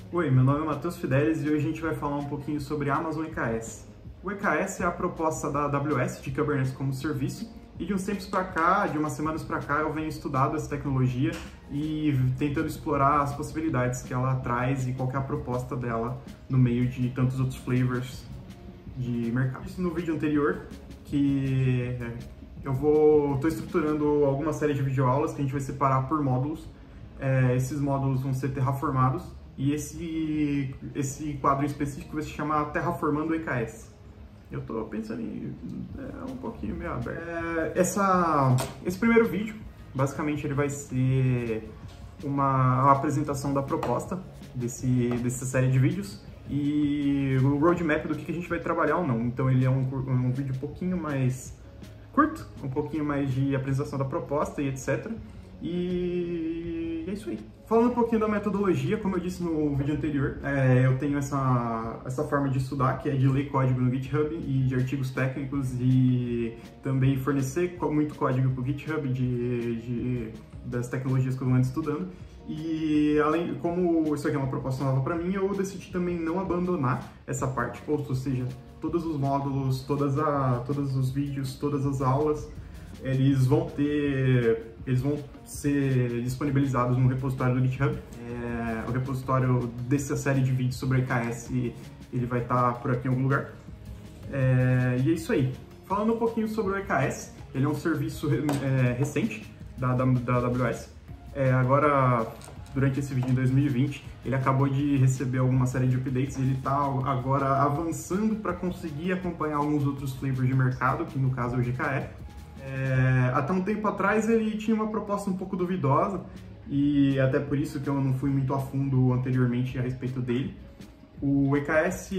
Oi, meu nome é Matheus Fidelis e hoje a gente vai falar um pouquinho sobre Amazon EKS. O EKS é a proposta da AWS de Kubernetes como serviço e de uns tempos para cá, de umas semanas para cá, eu venho estudando essa tecnologia e tentando explorar as possibilidades que ela traz e qual que é a proposta dela no meio de tantos outros flavors de mercado. Isso no vídeo anterior, que eu estou estruturando alguma série de videoaulas que a gente vai separar por módulos. Esses módulos vão ser terraformados e esse quadro específico vai se chamar Terraformando EKS. Eu estou pensando em um pouquinho meio aberto. Esse primeiro vídeo, basicamente, ele vai ser uma apresentação da proposta dessa série de vídeos e o roadmap do que a gente vai trabalhar ou não. Então ele é um vídeo um pouquinho mais curto, um pouquinho mais de apresentação da proposta e etc. E é isso aí. Falando um pouquinho da metodologia, como eu disse no vídeo anterior, eu tenho essa forma de estudar, que é de ler código no GitHub e de artigos técnicos e também fornecer muito código para o GitHub das tecnologias que eu ando estudando. E como isso aqui é uma proposta nova para mim, eu decidi também não abandonar essa parte, ou seja, todos os módulos, todos os vídeos, todas as aulas, eles vão ser disponibilizados no repositório do GitHub. O repositório dessa série de vídeos sobre EKS, ele vai estar por aqui em algum lugar. E é isso aí. Falando um pouquinho sobre o EKS, ele é um serviço recente da AWS. Agora, durante esse vídeo em 2020, ele acabou de receber alguma série de updates e ele está agora avançando para conseguir acompanhar alguns outros flavors de mercado, que no caso é o GKE. Até um tempo atrás ele tinha uma proposta um pouco duvidosa e até por isso que eu não fui muito a fundo anteriormente a respeito dele. O EKS,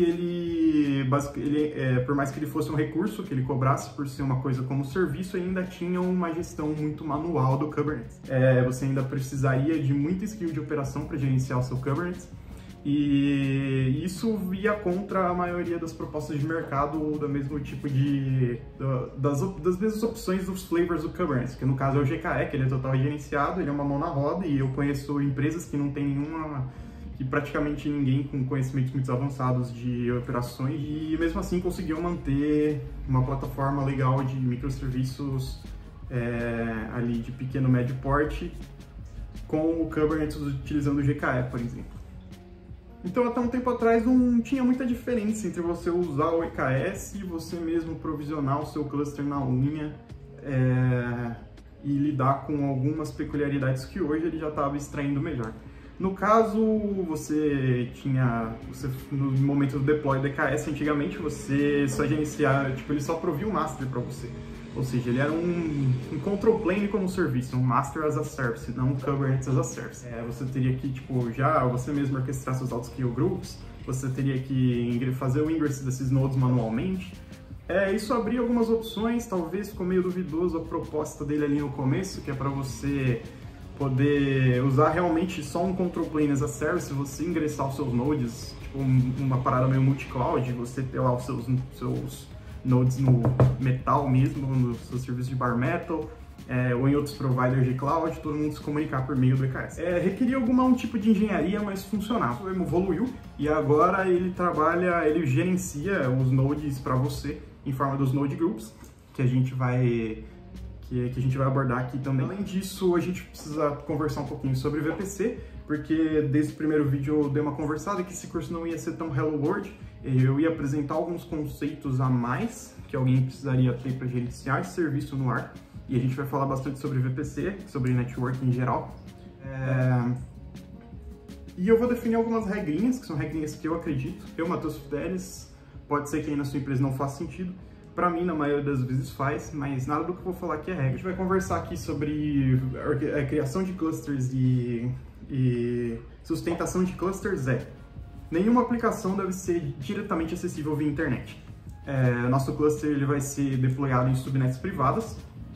por mais que ele fosse um recurso que ele cobrasse por ser uma coisa como serviço, ele ainda tinha uma gestão muito manual do Kubernetes. Você ainda precisaria de muita skill de operação para gerenciar o seu Kubernetes. E isso via contra a maioria das propostas de mercado ou do mesmo tipo das mesmas opções dos flavors do Kubernetes, que no caso é o GKE, que ele é total gerenciado, ele é uma mão na roda e eu conheço empresas que não tem que praticamente ninguém com conhecimentos muito avançados de operações e mesmo assim conseguiu manter uma plataforma legal de microserviços ali de pequeno médio porte com o Kubernetes utilizando o GKE, por exemplo. Então, até um tempo atrás não tinha muita diferença entre você usar o EKS e você mesmo provisionar o seu cluster na unha e lidar com algumas peculiaridades que hoje ele já estava extraindo melhor. No caso, no momento do deploy do EKS, antigamente você só gerenciava, ele só provia o master para você. Ou seja, ele era um control plane como serviço, um master as a service, não um Kubernetes as a service. Você teria que, você mesmo orquestrar seus auto-scale groups, você teria que fazer o ingress desses nodes manualmente. Isso abria algumas opções, talvez ficou meio duvidoso a proposta dele ali no começo, que é para você poder usar realmente só um control plane as a service, você ingressar os seus nodes, uma parada meio multi-cloud, você ter lá os seus nodes no Metal mesmo, no seu serviço de Bare Metal, ou em outros providers de cloud, todo mundo se comunicar por meio do EKS. Requeria algum tipo de engenharia, mas funcionava. Ele evoluiu e agora ele gerencia os nodes para você em forma dos node groups, que a gente vai abordar aqui também. Além disso, a gente precisa conversar um pouquinho sobre VPC, porque desde o primeiro vídeo eu dei uma conversada que esse curso não ia ser tão Hello World. Eu ia apresentar alguns conceitos a mais que alguém precisaria ter para gerenciar esse serviço no ar. E a gente vai falar bastante sobre VPC, sobre network em geral. E eu vou definir algumas regrinhas, que são regrinhas que eu acredito. Eu, Matheus Fidelis, pode ser que aí na sua empresa não faça sentido. Para mim, na maioria das vezes faz, mas nada do que eu vou falar aqui é regra. A gente vai conversar aqui sobre a criação de clusters e sustentação de clusters. Nenhuma aplicação deve ser diretamente acessível via internet. Nosso cluster ele vai ser deployado em subnets privadas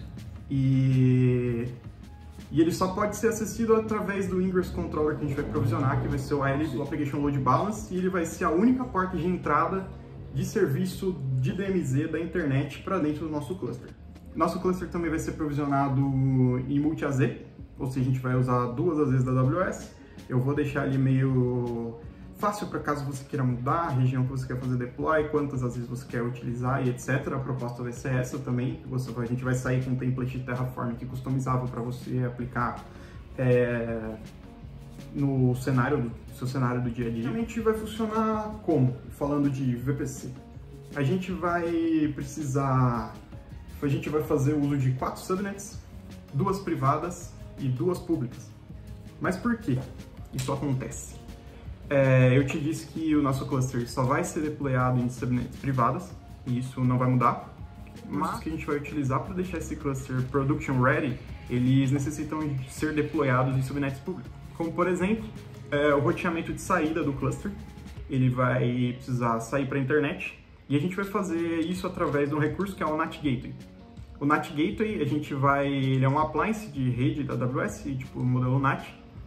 e ele só pode ser acessível através do Ingress Controller que a gente vai provisionar, que vai ser o ALB, o Application Load Balance, e ele vai ser a única porta de entrada de serviço de DMZ da internet para dentro do nosso cluster. Nosso cluster também vai ser provisionado em multi-AZ, ou seja, a gente vai usar duas AZs da AWS. Eu vou deixar ali meio fácil para caso você queira mudar a região que você quer fazer deploy, quantas às vezes você quer utilizar e etc. A proposta vai ser essa também. A gente vai sair com um template de Terraform aqui customizável para você aplicar no seu cenário do dia a dia. Realmente vai funcionar como? Falando de VPC. A gente vai fazer uso de 4 subnets, 2 privadas e 2 públicas. Mas por que isso acontece? Eu te disse que o nosso cluster só vai ser deployado em subnets privadas, e isso não vai mudar. Mas que a gente vai utilizar para deixar esse cluster production ready, eles necessitam ser deployados em subnets públicos. Como, por exemplo, o roteamento de saída do cluster, ele vai precisar sair para a internet, e a gente vai fazer isso através de um recurso que é o NAT Gateway. O NAT Gateway, ele é um appliance de rede da AWS, tipo modelo NAT,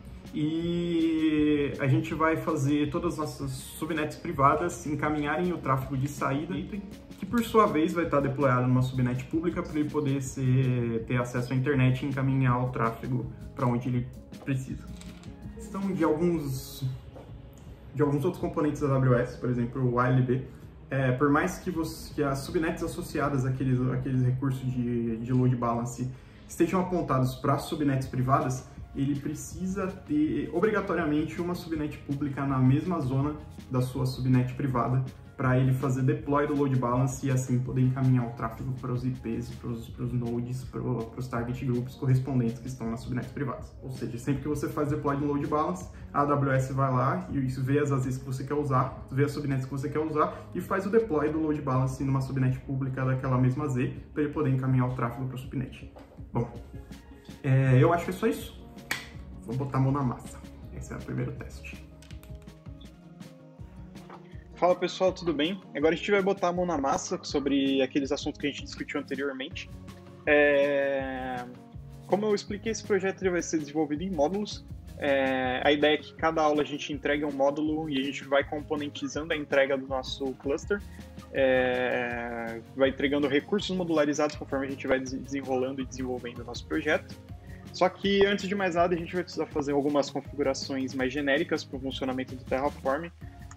e a gente vai fazer todas as nossas subnets privadas encaminharem o tráfego de saída, que por sua vez vai estar deployado numa subnet pública para ele poder ter acesso à internet e encaminhar o tráfego para onde ele precisa. Questão de alguns outros componentes da AWS, por exemplo, o ALB, por mais que as subnets associadas àqueles recursos de load balance estejam apontados para subnets privadas, ele precisa ter obrigatoriamente uma subnet pública na mesma zona da sua subnet privada para ele fazer deploy do load balance e assim poder encaminhar o tráfego para os IPs, para os nodes, para os target groups correspondentes que estão nas subnets privadas. Ou seja, sempre que você faz deploy do load balance, a AWS vai lá e vê as AZs que você quer usar, vê as subnets que você quer usar e faz o deploy do load balance numa subnet pública daquela mesma Z para ele poder encaminhar o tráfego para o subnet. Bom, eu acho que é só isso. Vou botar a mão na massa. Esse é o primeiro teste. Fala pessoal, tudo bem? Agora a gente vai botar a mão na massa sobre aqueles assuntos que a gente discutiu anteriormente. Como eu expliquei, esse projeto ele vai ser desenvolvido em módulos. A ideia é que cada aula a gente entregue um módulo e a gente vai componentizando a entrega do nosso cluster. Vai entregando recursos modularizados conforme a gente vai desenrolando e desenvolvendo o nosso projeto. Só que, antes de mais nada, a gente vai precisar fazer algumas configurações mais genéricas para o funcionamento do Terraform.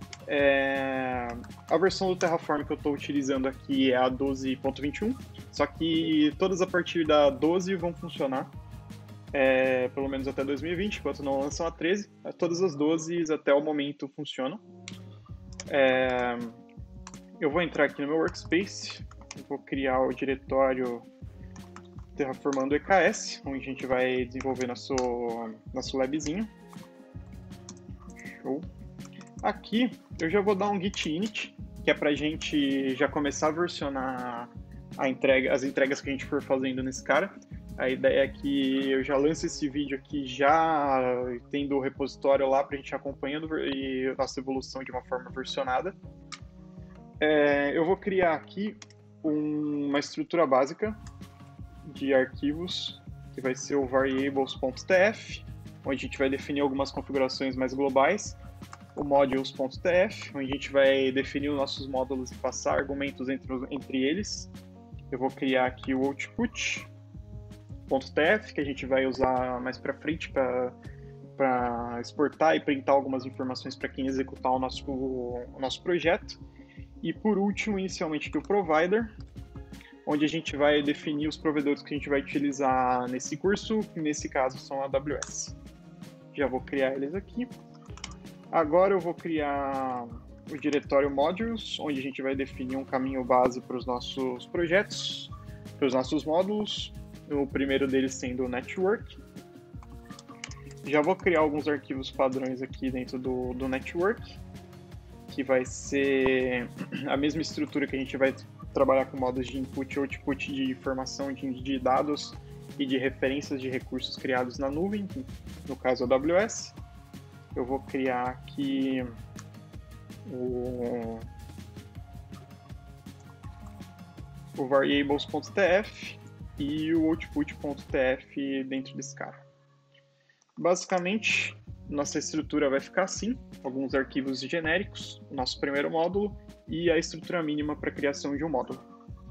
A versão do Terraform que eu estou utilizando aqui é a 12.21, só que todas a partir da 12 vão funcionar, pelo menos até 2020, enquanto não lançam a 13. Todas as 12 até o momento funcionam. Eu vou entrar aqui no meu workspace, vou criar o diretório Terraformando EKS, onde a gente vai desenvolver nosso labzinho. Show. Aqui eu já vou dar um git init, que é para a gente já começar a versionar as entregas que a gente for fazendo nesse cara. A ideia é que eu já lance esse vídeo aqui já tendo o repositório lá para a gente acompanhando e nossa evolução de uma forma versionada. Eu vou criar aqui uma estrutura básica de arquivos, que vai ser o variables.tf, onde a gente vai definir algumas configurações mais globais, o modules.tf, onde a gente vai definir os nossos módulos e passar argumentos entre eles. Eu vou criar aqui o output.tf, que a gente vai usar mais para frente para exportar e printar algumas informações para quem executar o nosso projeto. E por último, inicialmente aqui o provider, onde a gente vai definir os provedores que a gente vai utilizar nesse curso, que nesse caso são a AWS. Já vou criar eles aqui. Agora eu vou criar o diretório modules, onde a gente vai definir um caminho base para os nossos projetos, para os nossos módulos, o primeiro deles sendo o network. Já vou criar alguns arquivos padrões aqui dentro do network, que vai ser a mesma estrutura que a gente vai trabalhar com modos de input e output de informação de dados e de referências de recursos criados na nuvem, no caso a AWS. Eu vou criar aqui o variables.tf e o output.tf dentro desse cara. Basicamente, nossa estrutura vai ficar assim, alguns arquivos genéricos, o nosso primeiro módulo e a estrutura mínima para a criação de um módulo.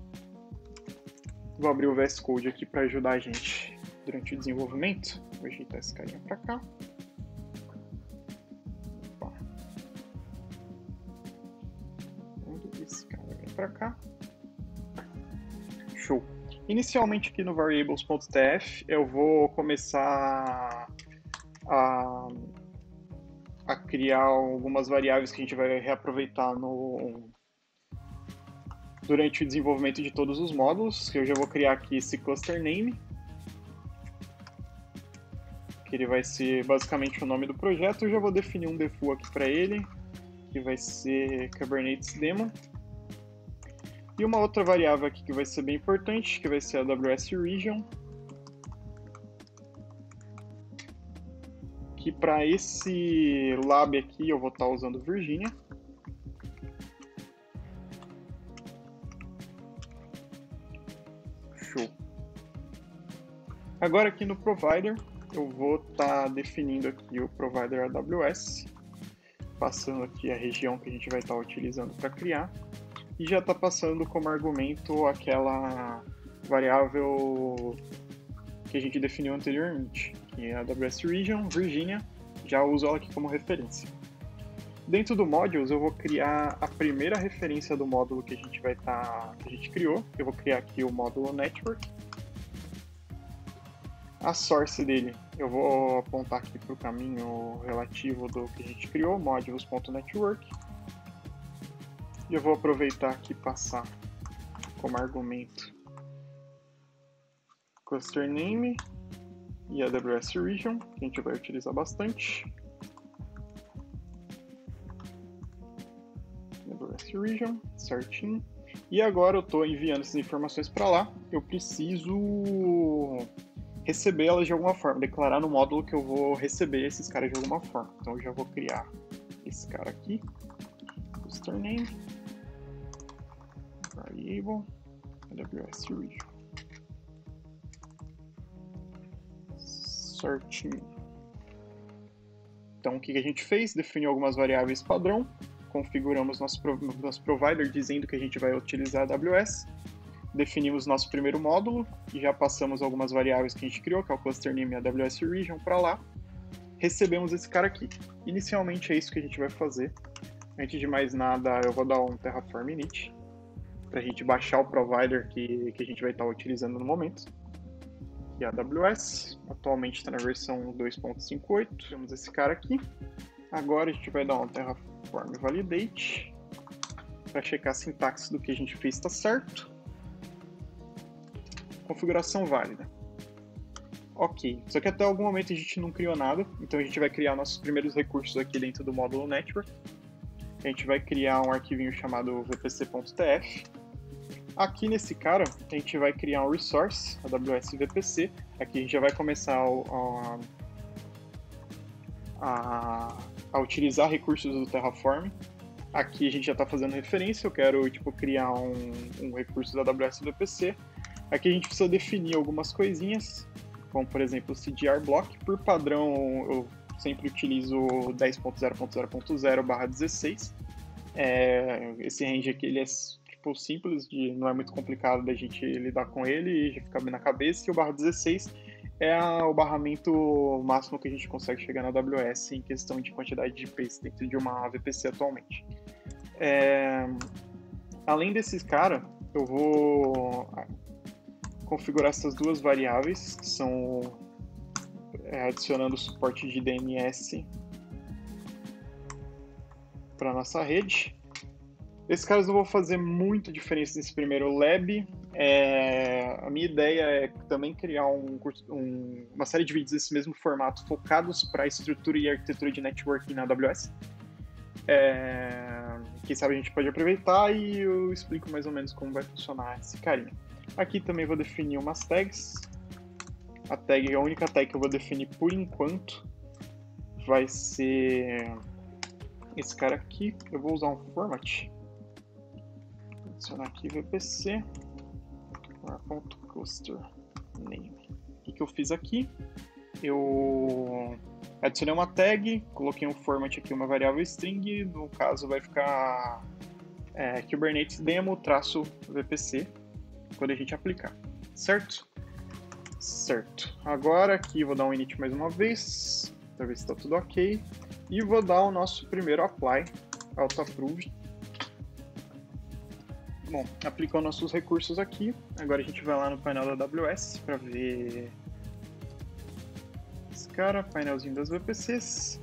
Vou abrir o VS Code aqui para ajudar a gente durante o desenvolvimento. Vou ajeitar esse carinha para cá. para cá. Show. Inicialmente aqui no variables.tf eu vou começar a criar algumas variáveis que a gente vai reaproveitar durante o desenvolvimento de todos os módulos. Eu já vou criar aqui esse cluster name, que ele vai ser basicamente o nome do projeto. Eu já vou definir um default aqui para ele, que vai ser Kubernetes Demo. E uma outra variável aqui que vai ser bem importante, que vai ser a AWS Region, que para esse lab aqui eu vou estar usando Virginia. Show. Agora aqui no provider, eu vou estar definindo aqui o provider AWS, passando aqui a região que a gente vai estar utilizando para criar, e já está passando como argumento aquela variável que a gente definiu anteriormente, que é a AWS Region, Virginia, já uso ela aqui como referência. Dentro do Modules, eu vou criar a primeira referência do módulo que a gente que a gente criou. Eu vou criar aqui o módulo Network. A source dele, eu vou apontar aqui para o caminho relativo do que a gente criou, modules.network. E eu vou aproveitar aqui e passar como argumento cluster name e AWS Region, que a gente vai utilizar bastante. AWS Region, certinho. E agora eu estou enviando essas informações para lá. Eu preciso recebê-las de alguma forma, declarar no módulo que eu vou receber esses caras de alguma forma. Então eu já vou criar esse cara aqui, cluster name, variable, AWS Region. Certinho. Então o que a gente fez? Definiu algumas variáveis padrão, configuramos nosso provider dizendo que a gente vai utilizar a AWS, definimos nosso primeiro módulo e já passamos algumas variáveis que a gente criou, que é o cluster name e a AWS Region, para lá. Recebemos esse cara aqui. Inicialmente é isso que a gente vai fazer. Antes de mais nada, eu vou dar um Terraform init para a gente baixar o provider que a gente vai estar utilizando no momento. E a AWS, atualmente está na versão 2.58. Temos esse cara aqui. Agora a gente vai dar um Terraform validate para checar a sintaxe do que a gente fez está certo. Configuração válida. Ok, só que até algum momento a gente não criou nada, então a gente vai criar nossos primeiros recursos aqui dentro do módulo Network. A gente vai criar um arquivinho chamado vpc.tf. Aqui nesse cara, a gente vai criar um resource, AWS VPC. Aqui a gente já vai começar a utilizar recursos do Terraform. Aqui a gente já está fazendo referência, eu quero criar um recurso da AWS VPC. Aqui a gente precisa definir algumas coisinhas, como por exemplo o CDR block. Por padrão, eu sempre utilizo 10.0.0.0/16. Esse range aqui ele é simples, não é muito complicado da gente lidar com ele e já fica bem na cabeça. E o /16 é o barramento máximo que a gente consegue chegar na AWS em questão de quantidade de IPs dentro de uma VPC atualmente. Além desses cara, eu vou configurar essas duas variáveis, que são adicionando o suporte de DNS para nossa rede. Esses caras não vão fazer muita diferença nesse primeiro lab. A minha ideia é também criar uma série de vídeos desse mesmo formato, focados para a estrutura e arquitetura de networking na AWS. Quem sabe a gente pode aproveitar e eu explico mais ou menos como vai funcionar esse carinha. Aqui também vou definir umas tags. A única tag que eu vou definir por enquanto vai ser esse cara aqui. Eu vou usar um format. Vou adicionar aqui VPC .cluster name. O que eu fiz aqui? Eu adicionei uma tag, coloquei um format aqui, uma variável string. No caso vai ficar Kubernetes Demo -VPC quando a gente aplicar, certo? Certo. Agora aqui vou dar um init mais uma vez, para ver se está tudo ok. E vou dar o nosso primeiro apply, auto-approved. Bom, aplicou nossos recursos aqui. Agora a gente vai lá no painel da AWS para ver esse cara, painelzinho das VPCs.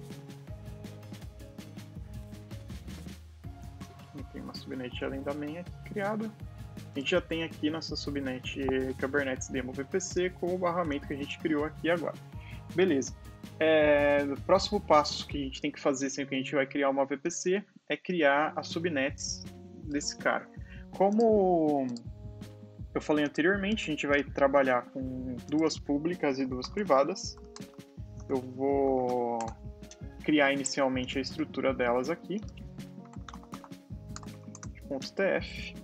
Tem uma subnet além da main aqui criada. A gente já tem aqui nossa subnet Kubernetes Demo VPC com o barramento que a gente criou aqui agora. Beleza. O próximo passo que a gente tem que fazer sempre que a gente vai criar uma VPC é criar as subnets desse cara. Como eu falei anteriormente, a gente vai trabalhar com 2 públicas e 2 privadas. Eu vou criar inicialmente a estrutura delas aqui. .tf.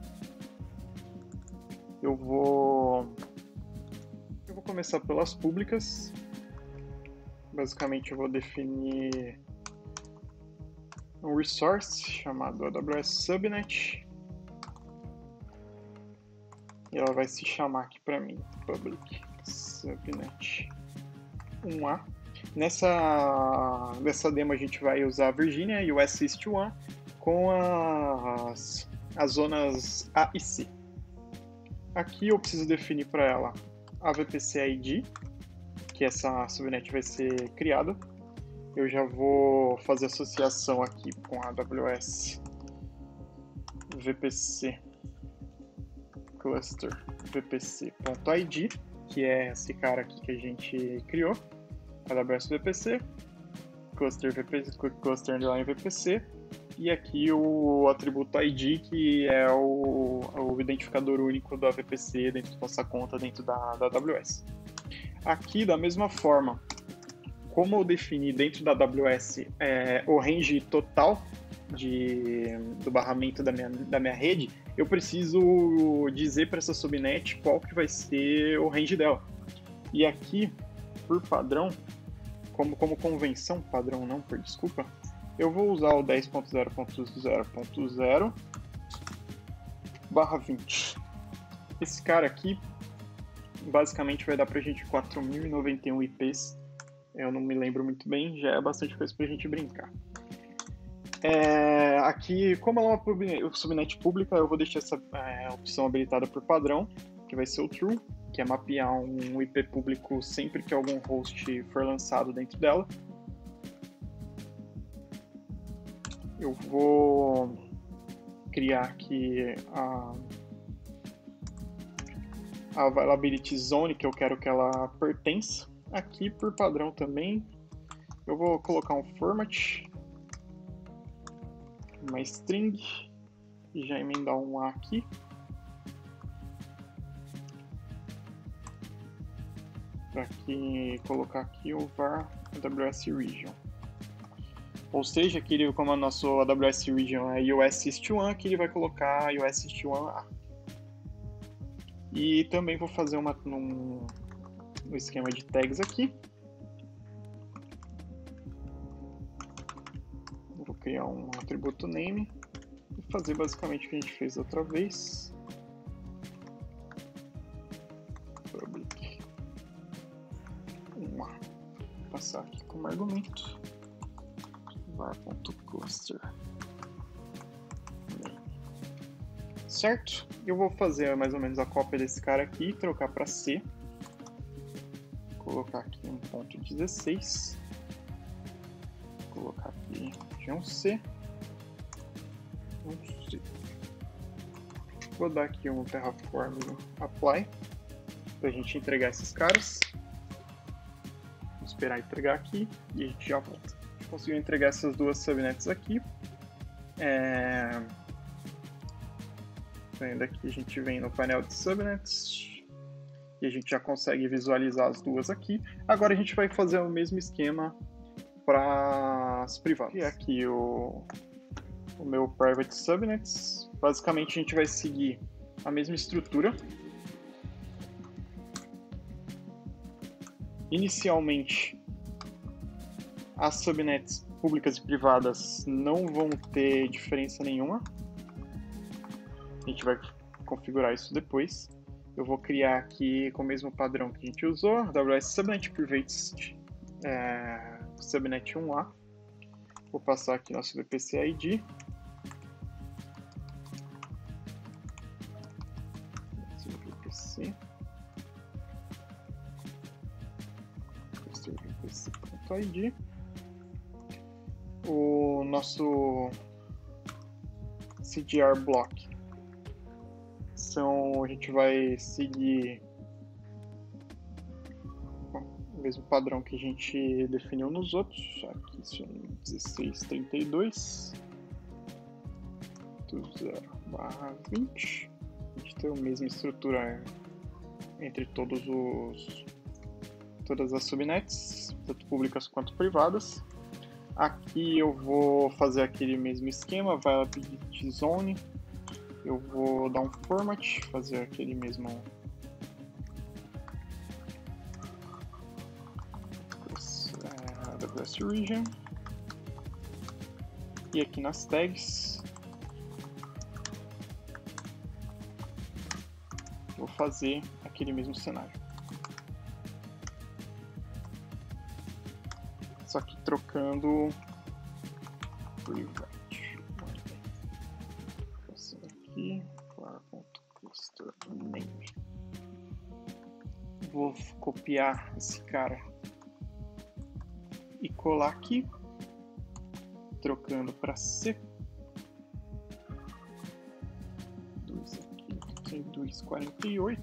Eu vou começar pelas públicas. Basicamente eu vou definir um resource chamado AWS Subnet. E ela vai se chamar aqui para mim Public Subnet 1A. Nessa demo a gente vai usar a Virginia e o S-East-1 com as zonas A e C. Aqui eu preciso definir para ela a VPC ID, que essa subnet vai ser criada. Eu já vou fazer associação aqui com a AWS VPC Cluster VPC.id, que é esse cara aqui que a gente criou, AWS VPC, Cluster Underline VPC, e aqui o atributo ID, que é o identificador único da VPC dentro da nossa conta dentro da AWS. Aqui, da mesma forma, como eu defini dentro da AWS o range total do barramento da minha rede, eu preciso dizer para essa subnet qual que vai ser o range dela. E aqui, por padrão, como convenção, padrão não, por desculpa, eu vou usar o 10.0.0.0/20. Esse cara aqui, basicamente, vai dar pra gente 4.091 IPs. Eu não me lembro muito bem, já é bastante coisa pra gente brincar. Aqui, como ela é uma subnet pública, eu vou deixar essa opção habilitada por padrão, que vai ser o true, que é mapear um IP público sempre que algum host for lançado dentro dela. Eu vou criar aqui a availability zone que eu quero que ela pertença. Aqui, por padrão também, eu vou colocar um format, uma string, e já emendar um A aqui. Para colocar aqui o var AWS Region. Ou seja, aqui, como o nosso AWS Region é US East 1, aqui ele vai colocar US East 1A. E também vou fazer um esquema de tags aqui. Vou criar um atributo name e fazer basicamente o que a gente fez outra vez. Public. Vou passar aqui como argumento. var.cluster. Certo? Eu vou fazer mais ou menos a cópia desse cara aqui, trocar para C. Colocar aqui um ponto 16. Colocar aqui um C. Vou dar aqui um Terraform Apply para a gente entregar esses caras. Vou esperar entregar aqui e a gente já volta. Conseguiu entregar essas 2 subnets aqui. Daqui a gente vem no painel de subnets e a gente já consegue visualizar as 2 aqui. Agora a gente vai fazer o mesmo esquema para as privadas. E aqui o meu private subnets. Basicamente a gente vai seguir a mesma estrutura. Inicialmente, as subnets públicas e privadas não vão ter diferença nenhuma. A gente vai configurar isso depois. Eu vou criar aqui com o mesmo padrão que a gente usou, AWS Subnet Private Subnet 1A. Vou passar aqui nosso VPC ID. cluster.id, o nosso CDR block. A gente vai seguir o mesmo padrão que a gente definiu nos outros. Aqui são 1632 do 0/20. A gente tem a mesma estrutura entre todas as subnets, tanto públicas quanto privadas. Aqui eu vou fazer aquele mesmo esquema, Availability Zone. Eu vou dar um format, fazer aquele mesmo AWS Region. E aqui nas tags vou fazer aquele mesmo cenário. Só que trocando private. Passando aqui para .cluster name. Vou copiar esse cara e colar aqui, trocando para C. 2 aqui, tem 248.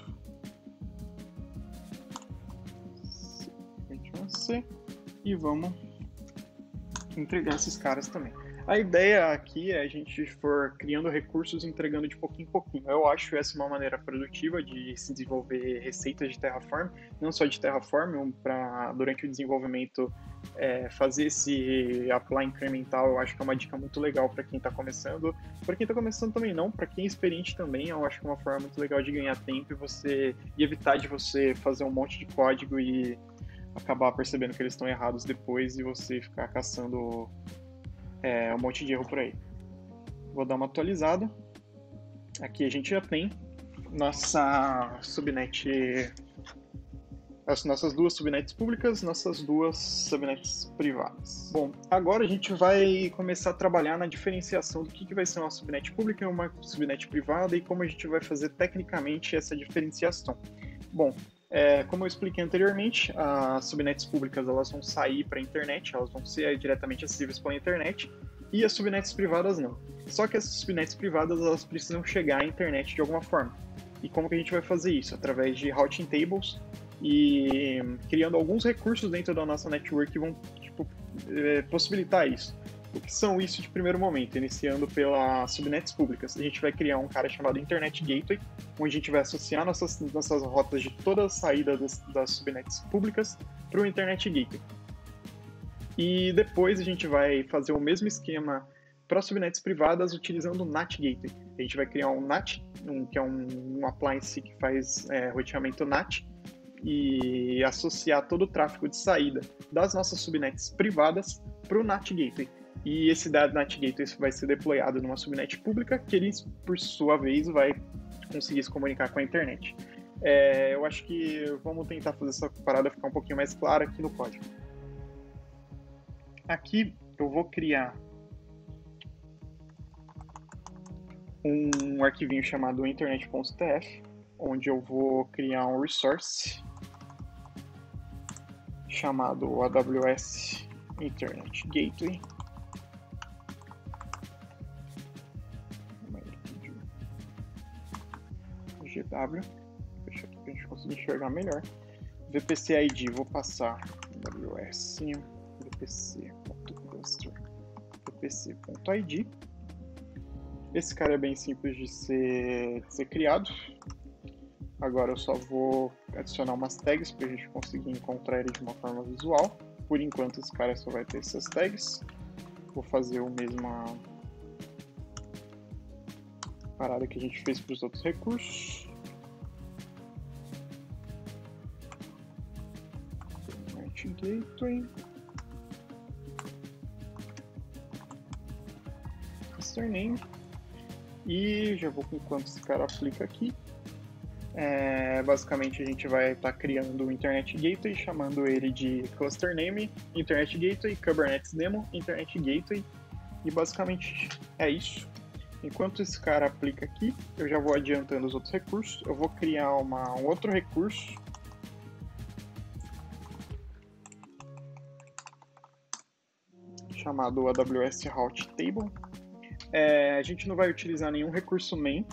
C. E vamos entregar esses caras também. A ideia aqui é a gente for criando recursos e entregando de pouquinho em pouquinho. Eu acho essa uma maneira produtiva de se desenvolver receitas de Terraform, não só de Terraform, para durante o desenvolvimento fazer esse apply incremental. Eu acho que é uma dica muito legal para quem está começando. Para quem está começando também não, para quem é experiente também, eu acho que é uma forma muito legal de ganhar tempo e evitar de você fazer um monte de código e acabar percebendo que eles estão errados depois e você ficar caçando um monte de erro por aí. Vou dar uma atualizada. Aqui a gente já tem nossa subnet, as nossas duas subnets públicas, nossas duas subnets privadas. Bom, agora a gente vai começar a trabalhar na diferenciação do que vai ser uma subnet pública e uma subnet privada e como a gente vai fazer tecnicamente essa diferenciação. Bom, como eu expliquei anteriormente, as subnets públicas elas vão sair para a internet, elas vão ser diretamente acessíveis pela internet, e as subnets privadas não. Só que as subnets privadas elas precisam chegar à internet de alguma forma. E como que a gente vai fazer isso? Através de routing tables e criando alguns recursos dentro da nossa network que vão possibilitar isso. O que são isso de primeiro momento? Iniciando pelas subnets públicas. A gente vai criar um cara chamado Internet Gateway, onde a gente vai associar nossas rotas de toda a saída das subnets públicas para o Internet Gateway. E depois a gente vai fazer o mesmo esquema para as subnets privadas utilizando o NAT Gateway. A gente vai criar um NAT, que é um appliance que faz roteamento NAT, e associar todo o tráfego de saída das nossas subnets privadas para o NAT Gateway. E esse dado NAT Gateway vai ser deployado numa subnet pública que ele, por sua vez, vai conseguir se comunicar com a internet. Eu acho que vamos tentar fazer essa parada ficar um pouquinho mais clara aqui no código. Aqui eu vou criar um arquivinho chamado internet.tf, onde eu vou criar um resource chamado AWS Internet Gateway. GW, deixa aqui para a gente conseguir enxergar melhor. VPC ID, vou passar AWS vpc.cluster vpc.id. Esse cara é bem simples de ser criado. Agora eu só vou adicionar umas tags para a gente conseguir encontrar ele de uma forma visual. Por enquanto esse cara só vai ter essas tags. Vou fazer a mesma parada que a gente fez para os outros recursos. Gateway, username, e já vou com quanto esse cara aplica aqui. Basicamente a gente vai estar criando o Internet Gateway, chamando ele de cluster name, Internet Gateway, Kubernetes Demo, Internet Gateway, e basicamente é isso. Enquanto esse cara aplica aqui, eu já vou adiantando os outros recursos. Eu vou criar um outro recurso chamado AWS Route Table. A gente não vai utilizar nenhum recurso main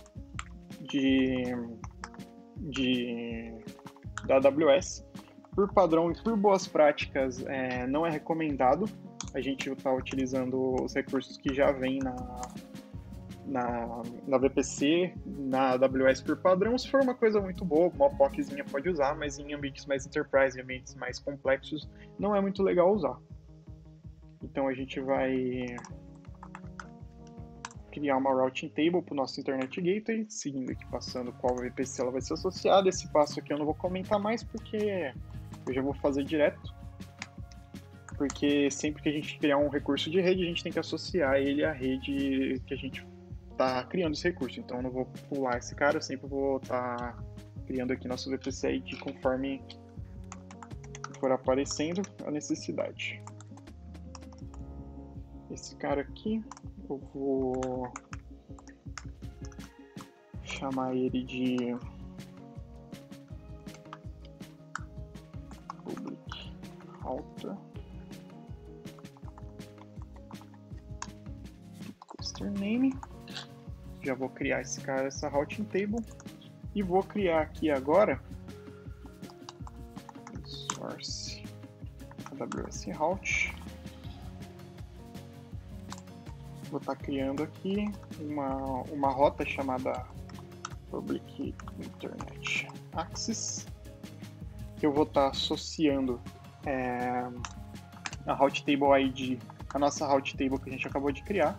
da AWS. Por padrão e por boas práticas, não é recomendado a gente estar utilizando os recursos que já vêm na VPC, na AWS por padrão. Se for uma coisa muito boa, uma POCzinha pode usar, mas em ambientes mais enterprise, em ambientes mais complexos, não é muito legal usar. Então a gente vai criar uma routing table para o nosso Internet Gateway, seguindo aqui, passando qual VPC ela vai ser associada. Esse passo aqui eu não vou comentar mais, porque eu já vou fazer direto. Porque sempre que a gente criar um recurso de rede, a gente tem que associar ele à rede que a gente está criando esse recurso. Então eu não vou pular esse cara, eu sempre vou estar criando aqui nosso VPC ID conforme for aparecendo a necessidade. Esse cara aqui, eu vou chamar ele de public router cluster name. Já vou criar esse cara, essa routing table, e vou criar aqui agora source AWS route. Vou estar criando aqui uma rota chamada Public Internet Access, que eu vou estar associando a Route Table ID, a nossa Route Table que a gente acabou de criar.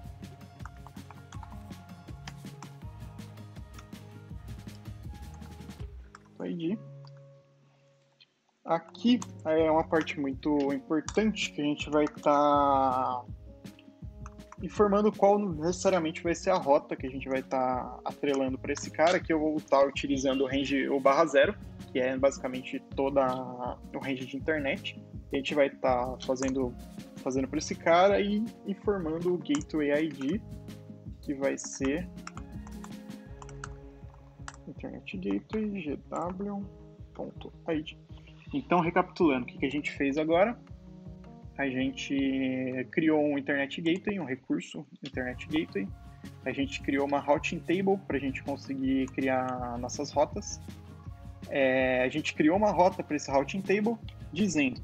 ID. Aqui é uma parte muito importante que a gente vai estar informando qual necessariamente vai ser a rota que a gente vai estar atrelando para esse cara, que eu vou estar utilizando o range, o /0, que é basicamente toda o range de internet. A gente vai estar fazendo para esse cara e informando o Gateway ID, que vai ser Internet Gateway gw.id. Então, recapitulando, o que a gente fez agora? A gente criou um Internet Gateway, um recurso Internet Gateway. A gente criou uma Routing Table para a gente conseguir criar nossas rotas. A gente criou uma rota para esse Routing Table, dizendo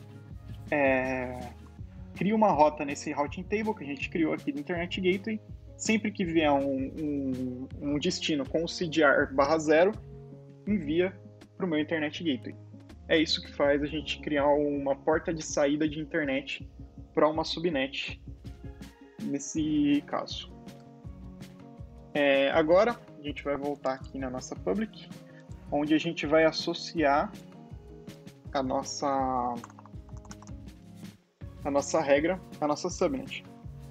cria uma rota nesse Routing Table que a gente criou aqui do Internet Gateway. Sempre que vier um destino com o CDR /0, envia para o meu Internet Gateway. É isso que faz a gente criar uma porta de saída de internet para uma subnet, nesse caso. Agora, a gente vai voltar aqui na nossa public, onde a gente vai associar a nossa regra, a nossa subnet.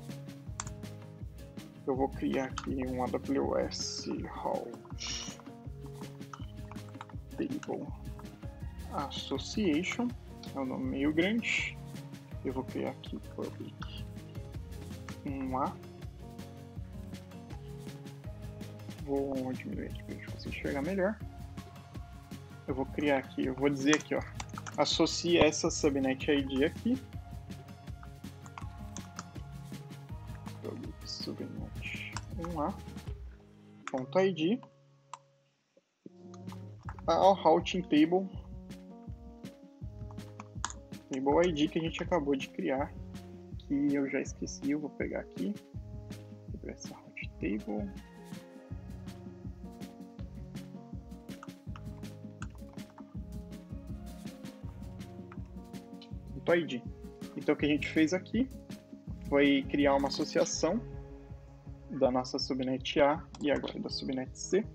Eu vou criar aqui um AWS Route Table Association, é um nome meio grande. Eu vou criar aqui public 1A. Vou diminuir aqui para a gente conseguir enxergar melhor. Eu vou criar aqui, eu vou dizer aqui, ó, associe essa subnet ID aqui. Public subnet 1A.id ao routing table ID que a gente acabou de criar, que eu já esqueci. Eu vou pegar aqui essa route table, ID. Então o que a gente fez aqui foi criar uma associação da nossa subnet A e agora da subnet C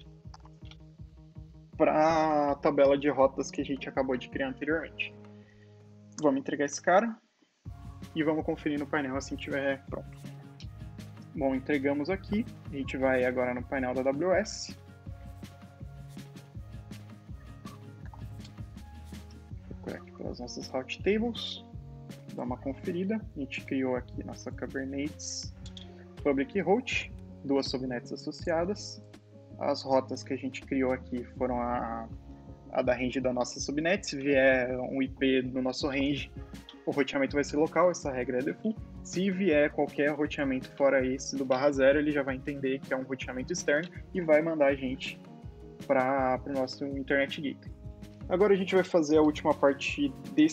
para a tabela de rotas que a gente acabou de criar anteriormente. Vamos entregar esse cara e vamos conferir no painel assim que estiver pronto. Bom, entregamos aqui. A gente vai agora no painel da AWS. Procurar aqui pelas nossas route tables. Dar uma conferida. A gente criou aqui nossa Kubernetes Public Route, 2 subnets associadas. As rotas que a gente criou aqui foram a da range da nossa subnet. Se vier um IP no nosso range, o roteamento vai ser local, essa regra é default. Se vier qualquer roteamento fora esse do /0, ele já vai entender que é um roteamento externo e vai mandar a gente para o nosso Internet Gateway. Agora a gente vai fazer a última parte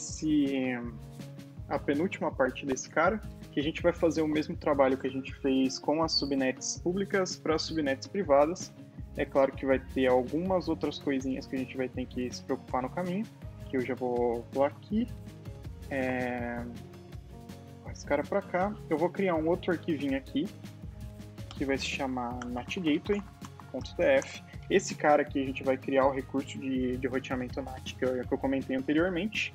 a penúltima parte desse cara, que a gente vai fazer o mesmo trabalho que a gente fez com as subnets públicas para as subnets privadas. É claro que vai ter algumas outras coisinhas que a gente vai ter que se preocupar no caminho, que eu já vou pular aqui. Esse cara para cá. Eu vou criar um outro arquivinho aqui, que vai se chamar natgateway.df. Esse cara aqui a gente vai criar o recurso de roteamento NAT que eu comentei anteriormente.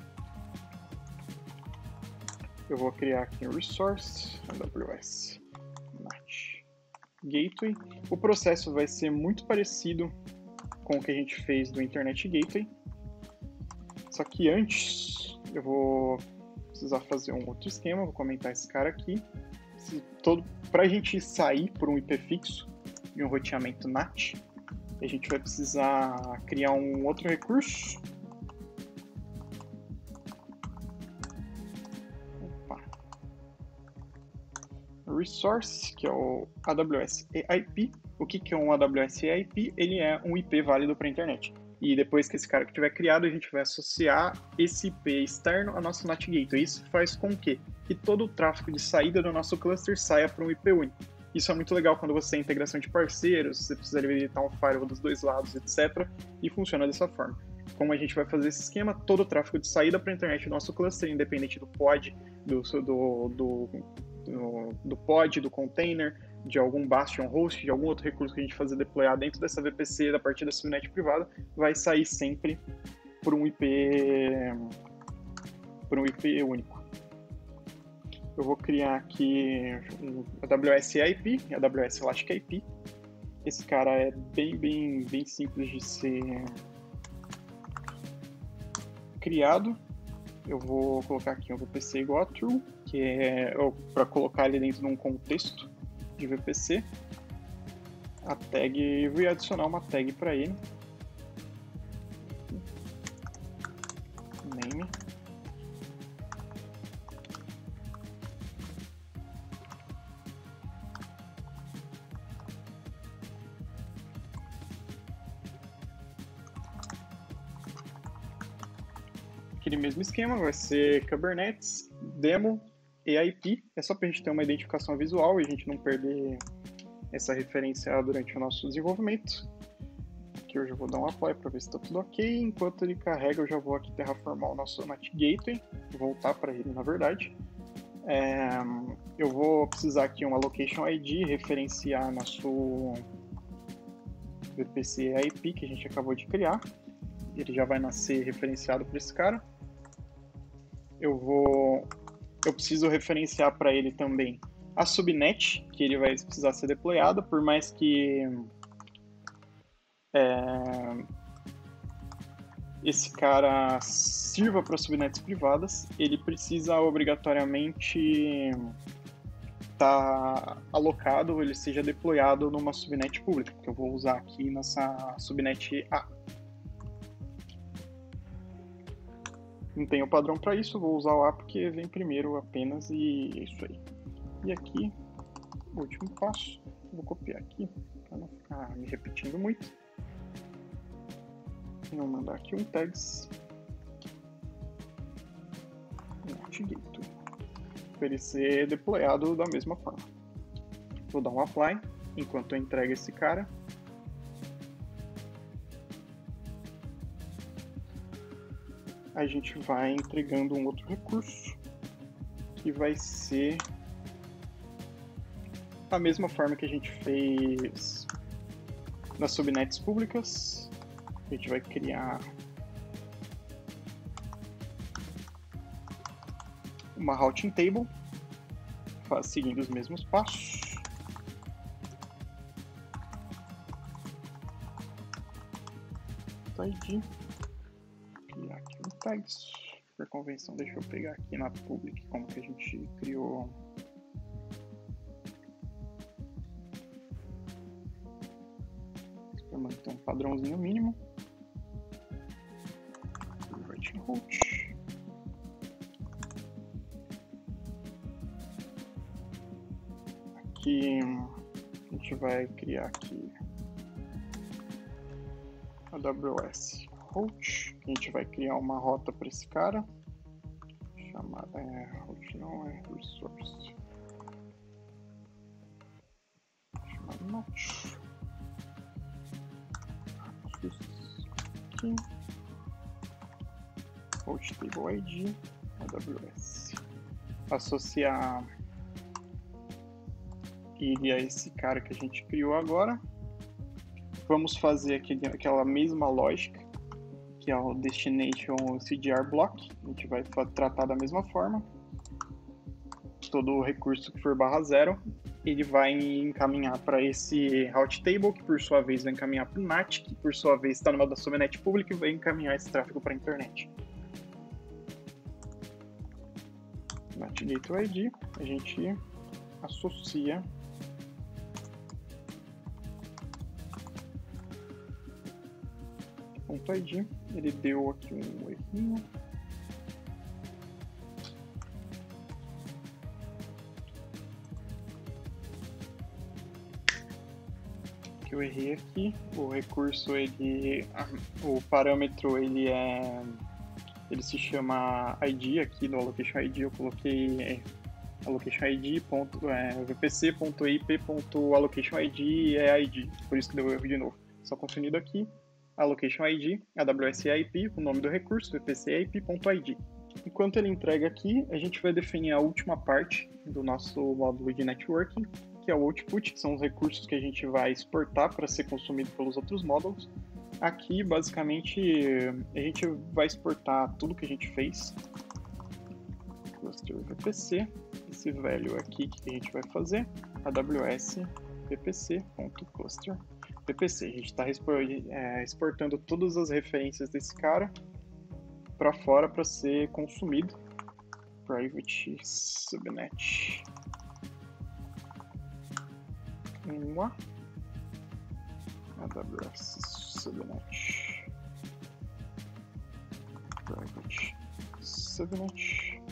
Eu vou criar aqui um resource, AWS NAT Gateway. O processo vai ser muito parecido com o que a gente fez do Internet Gateway. Só que antes eu vou precisar fazer um outro esquema, vou comentar esse cara aqui. Para a gente sair por um IP fixo de um roteamento NAT, a gente vai precisar criar um outro recurso. Resource, que é o AWS EIP. O que é um AWS EIP? Ele é um IP válido para a internet. E depois que esse cara que tiver criado, a gente vai associar esse IP externo ao nosso NAT Gateway. Isso faz com que todo o tráfego de saída do nosso cluster saia para um IP único. Isso é muito legal quando você tem integração de parceiros, você precisa habilitar um firewall dos dois lados, etc. E funciona dessa forma. Como a gente vai fazer esse esquema, todo o tráfego de saída para a internet do nosso cluster, independente do pod, do pod, do container, de algum bastion host, de algum outro recurso que a gente fazer deployar dentro dessa VPC, da partir da subnet privada, vai sair sempre por um IP único. Eu vou criar aqui um AWS EIP, AWS Elastic IP. Esse cara é bem simples de ser criado. Eu vou colocar aqui um VPC igual a true, que é para colocar ele dentro de um contexto de VPC. A tag, vou adicionar uma tag para ele. Name. Aquele mesmo esquema, vai ser Kubernetes, demo, EIP. É só para a gente ter uma identificação visual e a gente não perder essa referência durante o nosso desenvolvimento. Aqui eu já vou dar um apply para ver se está tudo ok. Enquanto ele carrega, eu já vou aqui terraformar o nosso NAT Gateway, voltar para ele na verdade. Eu vou precisar aqui uma location ID, referenciar nosso VPC EIP que a gente acabou de criar. Ele já vai nascer referenciado por esse cara. Eu preciso referenciar para ele também a subnet, que ele vai precisar ser deployada, por mais que esse cara sirva para subnets privadas, ele precisa obrigatoriamente estar alocado, ele seja deployado numa subnet pública, que eu vou usar aqui nessa subnet A. Não tenho padrão para isso, vou usar o A porque vem primeiro apenas e é isso aí. E aqui, o último passo, vou copiar aqui para não ficar me repetindo muito. Vou mandar aqui um tags NatGateway para ele ser deployado da mesma forma. Vou dar um apply enquanto eu entrego esse cara. A gente vai entregando um outro recurso que vai ser a mesma forma que a gente fez nas subnets públicas. A gente vai criar uma routing table, seguindo os mesmos passos. ID. Criar aqui um tags. Por convenção, deixa eu pegar aqui na public como que a gente criou. Para manter um padrãozinho mínimo. Route. que a gente vai criar aqui a AWS Route, a gente vai criar uma rota para esse cara, chamada Route não é Resource, chamada Notch, aqui, Route Table ID, AWS, associar ele a esse cara que a gente criou agora. Vamos fazer aquela mesma lógica, que é o Destination CDR Block. A gente vai tratar da mesma forma. Todo o recurso que for /0, ele vai encaminhar para esse Route Table, que por sua vez vai encaminhar para o NAT, que por sua vez está numa subnet pública e vai encaminhar esse tráfego para a internet. NAT Gateway ID, a gente associa .id, ele deu aqui um errinho. Que eu errei aqui. O recurso, o parâmetro, ele se chama ID aqui no Allocation ID. Eu coloquei Allocation ID vpc.ip.allocation ID é ID, por isso que deu erro de novo. Só conferindo aqui. Allocation ID, AWS IP, o nome do recurso, vpc.ip.id. Enquanto ele entrega aqui, a gente vai definir a última parte do nosso módulo de networking, que é o output, que são os recursos que a gente vai exportar para ser consumido pelos outros módulos. Aqui, basicamente, a gente vai exportar tudo que a gente fez. Cluster VPC, esse velho aqui que a gente vai fazer, AWS vpc.cluster. VPC, a gente está exportando todas as referências desse cara para fora para ser consumido. Private subnet 1A, AWS subnet, private subnet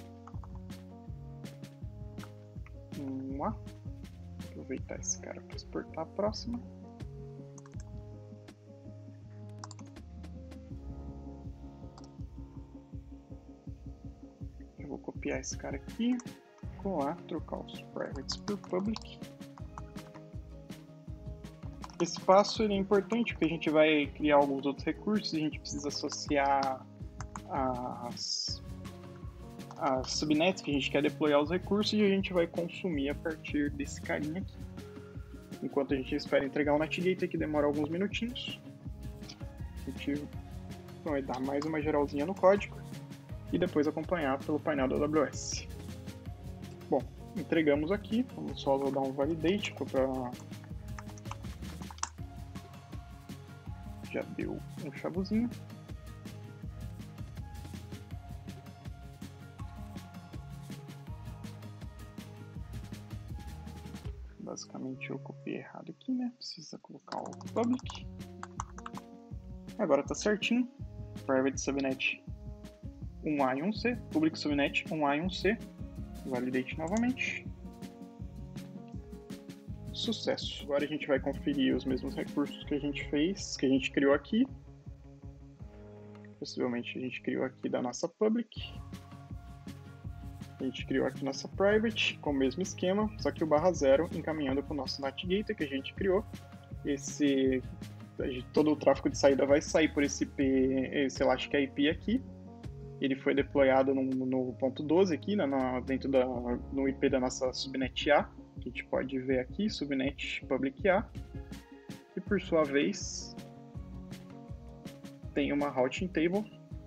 1A. Aproveitar esse cara para exportar a próxima. Copiar esse cara aqui, colar, trocar os privates por public. Esse passo ele é importante porque a gente vai criar alguns outros recursos, a gente precisa associar as subnets que a gente quer deployar os recursos e a gente vai consumir a partir desse carinha aqui. Enquanto a gente espera entregar o NetGate, que demora alguns minutinhos, a gente vai dar mais uma geralzinha no código e depois acompanhar pelo painel da AWS. Bom, entregamos aqui, vamos só dar um validate para... Já deu um chavuzinho. Basicamente eu copiei errado aqui, né? Precisa colocar o public. Agora tá certinho. Private subnet 1A e 1C, public subnet 1A e 1C, validate novamente, sucesso. Agora a gente vai conferir os mesmos recursos que a gente fez, que a gente criou aqui, possivelmente a gente criou aqui da nossa public, a gente criou aqui nossa private, com o mesmo esquema, só que o /0 encaminhando para o nosso NatGate que a gente criou. Todo o tráfego de saída vai sair por esse Elastic IP aqui. Ele foi deployado no ponto 12 aqui, no IP da nossa subnet A, que a gente pode ver aqui, subnet public A, e por sua vez tem uma routing table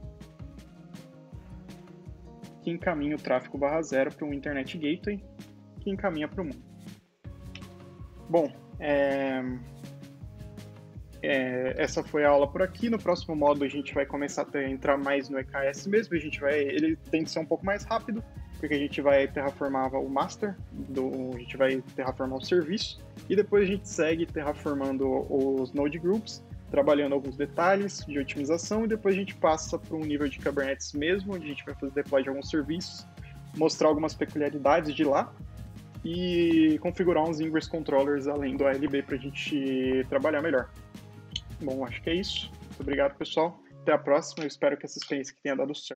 que encaminha o tráfego /0 para um Internet Gateway, que encaminha para o mundo. Bom, essa foi a aula por aqui. No próximo módulo a gente vai começar a entrar mais no EKS mesmo. Ele tem que ser um pouco mais rápido, porque a gente vai terraformar o master, a gente vai terraformar o serviço, e depois a gente segue terraformando os node groups, trabalhando alguns detalhes de otimização, e depois a gente passa para um nível de Kubernetes mesmo, onde a gente vai fazer deploy de alguns serviços, mostrar algumas peculiaridades de lá, e configurar uns ingress controllers além do ALB para a gente trabalhar melhor. Bom, acho que é isso. Muito obrigado, pessoal. Até a próxima. Eu espero que essa experiência aqui tenha dado certo.